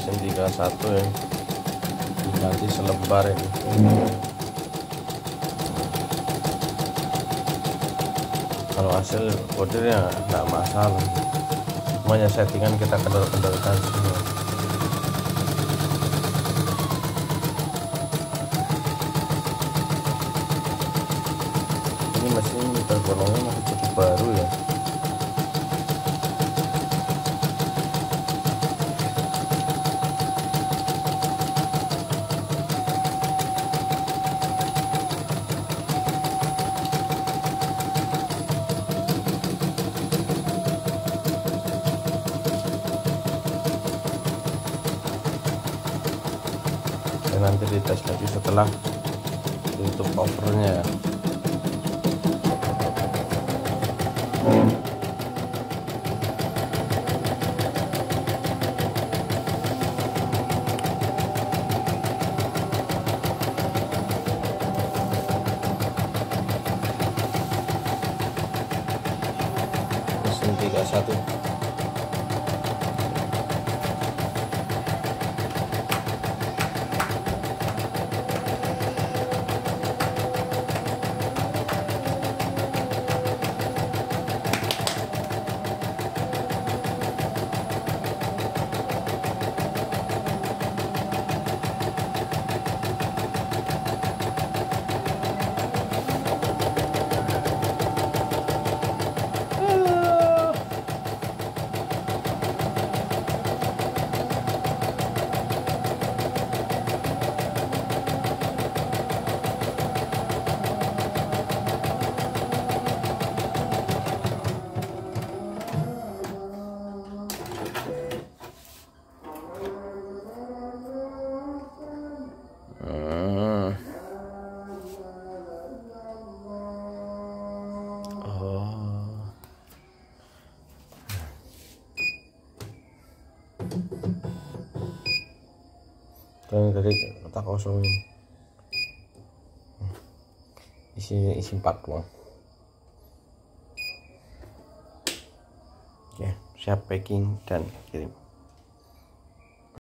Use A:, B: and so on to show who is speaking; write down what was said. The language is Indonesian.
A: mesin 31 ya, diganti selebar ini. Kalau hasil bordirnya nggak masalah, semuanya settingan kita kendor-kendorkan semua. Ini mesin tergolongnya masih cukup baru ya. Dan nanti dites lagi setelah tutup covernya ya. Mesin 31. Dan dari kotak kosong ini isi 4 uang. Oke, siap packing dan kirim.